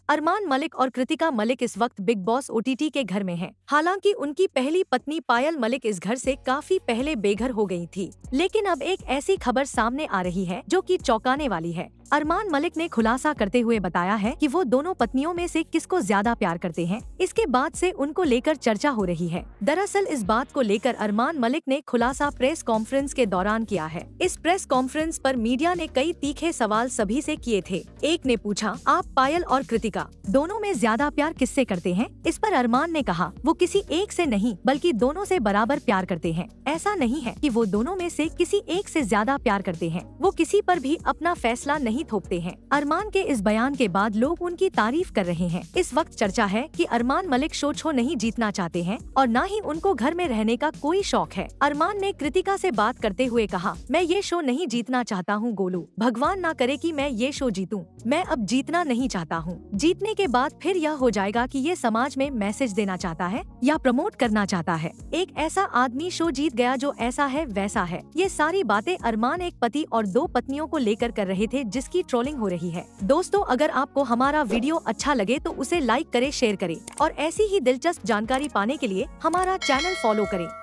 अरमान मलिक और कृतिका मलिक इस वक्त बिग बॉस ओटीटी के घर में हैं। हालांकि उनकी पहली पत्नी पायल मलिक इस घर से काफी पहले बेघर हो गई थी, लेकिन अब एक ऐसी खबर सामने आ रही है जो कि चौंकाने वाली है। अरमान मलिक ने खुलासा करते हुए बताया है कि वो दोनों पत्नियों में से किसको ज्यादा प्यार करते हैं। इसके बाद से उनको लेकर चर्चा हो रही है। दरअसल इस बात को लेकर अरमान मलिक ने खुलासा प्रेस कॉन्फ्रेंस के दौरान किया है। इस प्रेस कॉन्फ्रेंस पर मीडिया ने कई तीखे सवाल सभी से किए थे। एक ने पूछा, आप पायल और कृतिका दोनों में ज्यादा प्यार किससे करते हैं? इस पर अरमान ने कहा, वो किसी एक से नहीं बल्कि दोनों से बराबर प्यार करते हैं। ऐसा नहीं है कि वो दोनों में से किसी एक से ज्यादा प्यार करते हैं। वो किसी पर भी अपना फैसला नहीं थोपते हैं। अरमान के इस बयान के बाद लोग उनकी तारीफ कर रहे हैं। इस वक्त चर्चा है कि अरमान मलिक शो नहीं जीतना चाहते हैं और न ही उनको घर में रहने का कोई शौक है। अरमान ने कृतिका से बात करते हुए कहा, मैं ये शो नहीं जीतना चाहता हूँ गोलू, भगवान ना करे कि मैं ये शो जीतूं। मैं अब जीतना नहीं चाहता हूँ। जीतने के बाद फिर यह हो जाएगा कि ये समाज में मैसेज देना चाहता है या प्रमोट करना चाहता है। एक ऐसा आदमी शो जीत गया जो ऐसा है वैसा है। ये सारी बातें अरमान एक पति और 2 पत्नियों को लेकर कर रहे थे, जिसकी ट्रोलिंग हो रही है। दोस्तों, अगर आपको हमारा वीडियो अच्छा लगे तो उसे लाइक करें, शेयर करें और ऐसी ही दिलचस्प जानकारी पाने के लिए हमारा चैनल फॉलो करें।